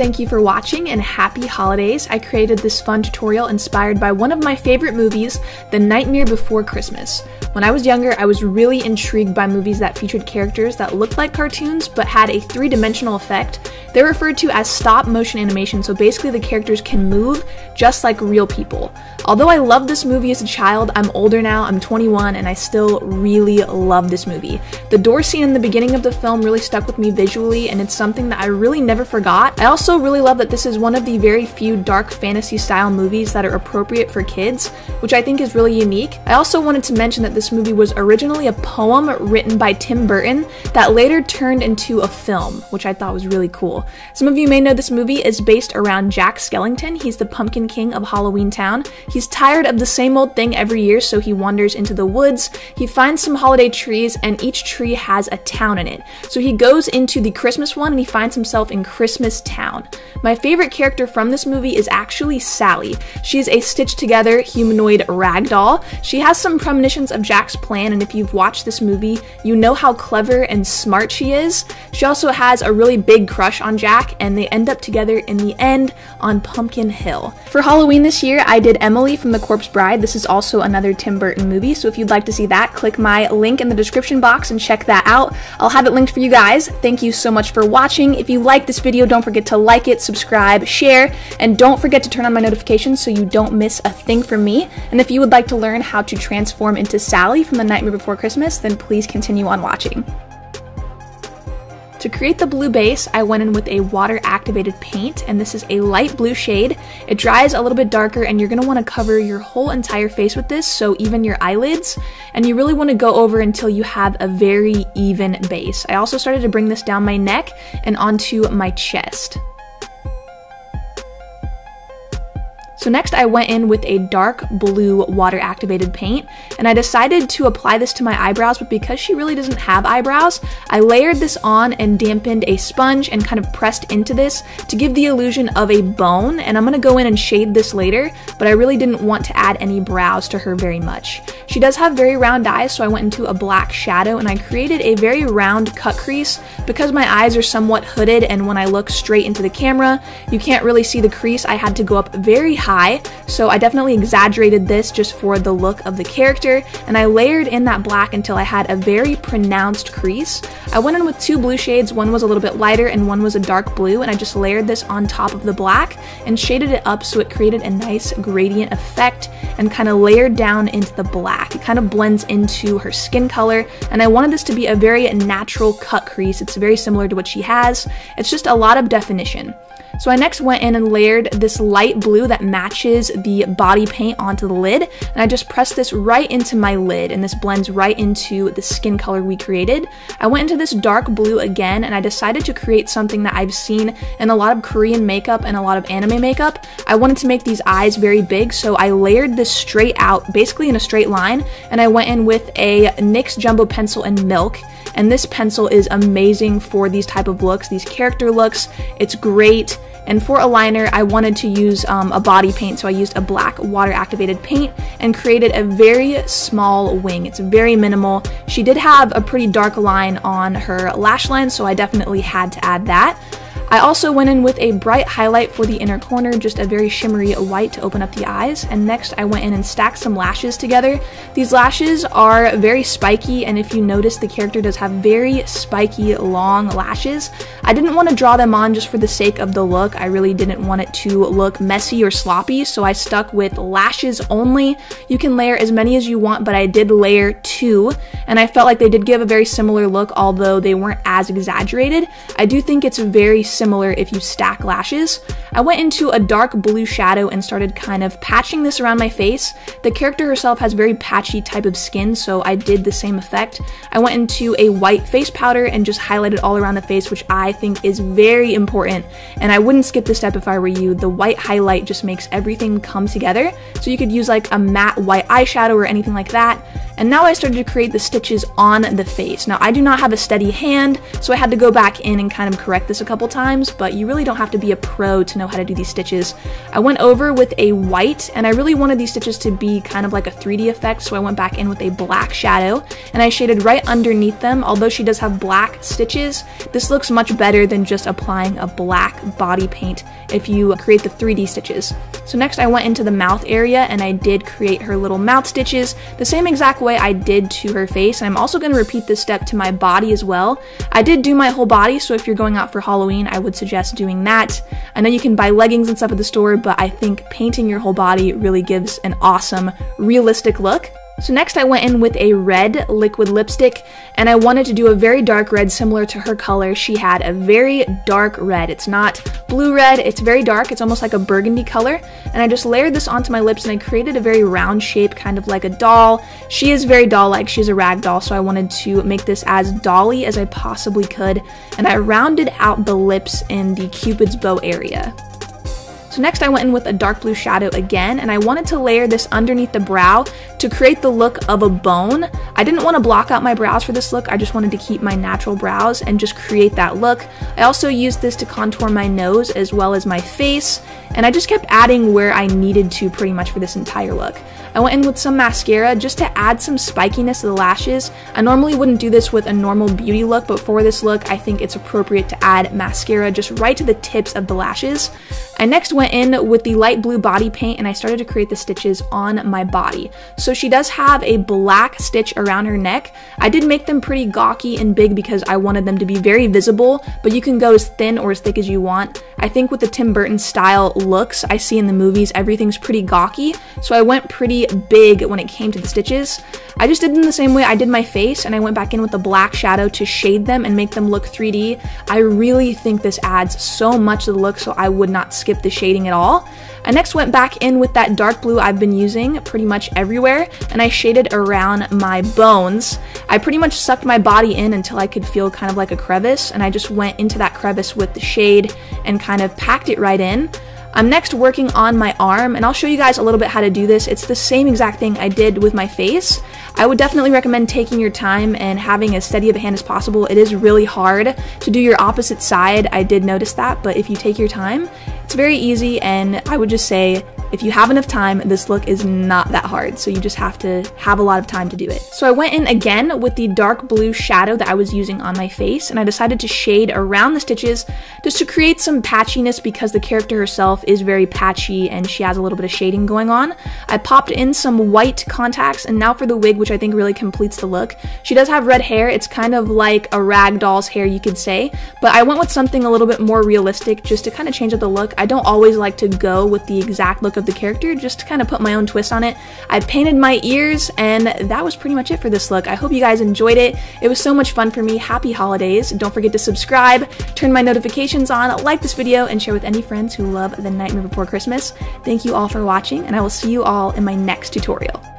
thank you for watching and happy holidays. I created this fun tutorial inspired by one of my favorite movies, The Nightmare Before Christmas. When I was younger, I was really intrigued by movies that featured characters that looked like cartoons but had a three-dimensional effect. They're referred to as stop motion animation, so basically the characters can move just like real people. Although I loved this movie as a child, I'm older now, I'm 21, and I still really love this movie. The door scene in the beginning of the film really stuck with me visually, and it's something that I really never forgot. I also really love that this is one of the very few dark fantasy style movies that are appropriate for kids, which I think is really unique. I also wanted to mention that this movie was originally a poem written by Tim Burton that later turned into a film, which I thought was really cool. Some of you may know this movie is based around Jack Skellington. He's the Pumpkin King of Halloween Town. He's tired of the same old thing every year, so he wanders into the woods. He finds some holiday trees, and each tree has a town in it. So he goes into the Christmas one, and he finds himself in Christmas Town. My favorite character from this movie is actually Sally. She's a stitched together humanoid ragdoll. She has some premonitions of Jack's plan, and if you've watched this movie, you know how clever and smart she is. She also has a really big crush on Jack, and they end up together in the end on Pumpkin Hill. For Halloween this year, I did Emily from The Corpse Bride. This is also another Tim Burton movie, so if you'd like to see that, click my link in the description box and check that out. I'll have it linked for you guys. Thank you so much for watching. If you like this video, don't forget to like it, subscribe, share, and don't forget to turn on my notifications so you don't miss a thing from me. And if you would like to learn how to transform into Sally from The Nightmare Before Christmas, then please continue on watching. To create the blue base, I went in with a water-activated paint, and this is a light blue shade. It dries a little bit darker, and you're going to want to cover your whole entire face with this, so even your eyelids, and you really want to go over until you have a very even base. I also started to bring this down my neck and onto my chest. So next I went in with a dark blue water-activated paint, and I decided to apply this to my eyebrows, but because she really doesn't have eyebrows, I layered this on and dampened a sponge and kind of pressed into this to give the illusion of a bone, and I'm going to go in and shade this later, but I really didn't want to add any brows to her very much. She does have very round eyes, so I went into a black shadow, and I created a very round cut crease because my eyes are somewhat hooded, and when I look straight into the camera, you can't really see the crease. I had to go up very high. So I definitely exaggerated this just for the look of the character, and I layered in that black until I had a very pronounced crease. I went in with two blue shades, one was a little bit lighter and one was a dark blue, and I just layered this on top of the black and shaded it up so it created a nice gradient effect and kind of layered down into the black. It kind of blends into her skin color, and I wanted this to be a very natural cut crease. It's very similar to what she has. It's just a lot of definition. So I next went in and layered this light blue that matches the body paint onto the lid, and I just pressed this right into my lid, and this blends right into the skin color we created. I went into this dark blue again, and I decided to create something that I've seen in a lot of Korean makeup and a lot of anime makeup. I wanted to make these eyes very big, so I layered this straight out, basically in a straight line, and I went in with a NYX Jumbo pencil in Milk. And this pencil is amazing for these type of looks, these character looks. It's great. And for a liner, I wanted to use a body paint, so I used a black water-activated paint and created a very small wing. It's very minimal. She did have a pretty dark line on her lash line, so I definitely had to add that. I also went in with a bright highlight for the inner corner, just a very shimmery white to open up the eyes, and next I went in and stacked some lashes together. These lashes are very spiky, and if you notice, the character does have very spiky, long lashes. I didn't want to draw them on just for the sake of the look. I really didn't want it to look messy or sloppy, so I stuck with lashes only. You can layer as many as you want, but I did layer 2, and I felt like they did give a very similar look, although they weren't as exaggerated. I do think it's very similar if you stack lashes. I went into a dark blue shadow and started kind of patching this around my face. The character herself has very patchy type of skin, so I did the same effect. I went into a white face powder and just highlighted all around the face, which I think is very important, and I wouldn't skip this step if I were you. The white highlight just makes everything come together, so you could use like a matte white eyeshadow or anything like that. And now I started to create the stitches on the face. Now I do not have a steady hand, so I had to go back in and kind of correct this a couple times, but you really don't have to be a pro to know how to do these stitches. I went over with a white, and I really wanted these stitches to be kind of like a 3D effect, so I went back in with a black shadow, and I shaded right underneath them. Although she does have black stitches, this looks much better than just applying a black body paint if you create the 3D stitches. So next I went into the mouth area and I did create her little mouth stitches the same exact way I did to her face, and I'm also going to repeat this step to my body as well. I did do my whole body, so if you're going out for Halloween, I would suggest doing that. I know you can buy leggings and stuff at the store, but I think painting your whole body really gives an awesome, realistic look. So next I went in with a red liquid lipstick, and I wanted to do a very dark red similar to her color. She had a very dark red. It's not blue red, it's very dark. It's almost like a burgundy color. And I just layered this onto my lips, and I created a very round shape, kind of like a doll. She is very doll-like, she's a rag doll, so I wanted to make this as dolly as I possibly could. And I rounded out the lips in the Cupid's bow area. So next I went in with a dark blue shadow again, and I wanted to layer this underneath the brow to create the look of a bone. I didn't want to block out my brows for this look, I just wanted to keep my natural brows and just create that look. I also used this to contour my nose as well as my face, and I just kept adding where I needed to pretty much for this entire look. I went in with some mascara just to add some spikiness to the lashes. I normally wouldn't do this with a normal beauty look, but for this look, I think it's appropriate to add mascara just right to the tips of the lashes. I next went in with the light blue body paint, and I started to create the stitches on my body. So she does have a black stitch around her neck. I did make them pretty gawky and big because I wanted them to be very visible, but you can go as thin or as thick as you want. I think with the Tim Burton style looks I see in the movies, everything's pretty gawky, so I went pretty big when it came to the stitches. I just did them the same way I did my face, and I went back in with a black shadow to shade them and make them look 3D. I really think this adds so much to the look, so I would not skip the shading at all. I next went back in with that dark blue I've been using pretty much everywhere, and I shaded around my bones. I pretty much sucked my body in until I could feel kind of like a crevice, and I just went into that crevice with the shade and kind of packed it right in. I'm next working on my arm, and I'll show you guys a little bit how to do this. It's the same exact thing I did with my face. I would definitely recommend taking your time and having as steady of a hand as possible. It is really hard to do your opposite side, I did notice that, but if you take your time, it's very easy, and I would just say if you have enough time, this look is not that hard, so you just have to have a lot of time to do it. So I went in again with the dark blue shadow that I was using on my face, and I decided to shade around the stitches just to create some patchiness because the character herself is very patchy and she has a little bit of shading going on. I popped in some white contacts, and now for the wig, which I think really completes the look. She does have red hair. It's kind of like a rag doll's hair, you could say, but I went with something a little bit more realistic just to kind of change up the look. I don't always like to go with the exact look of the character, just to kind of put my own twist on it. I painted my ears, and that was pretty much it for this look. I hope you guys enjoyed it. It was so much fun for me. Happy holidays. Don't forget to subscribe, turn my notifications on, like this video, and share with any friends who love The Nightmare Before Christmas. Thank you all for watching, and I will see you all in my next tutorial.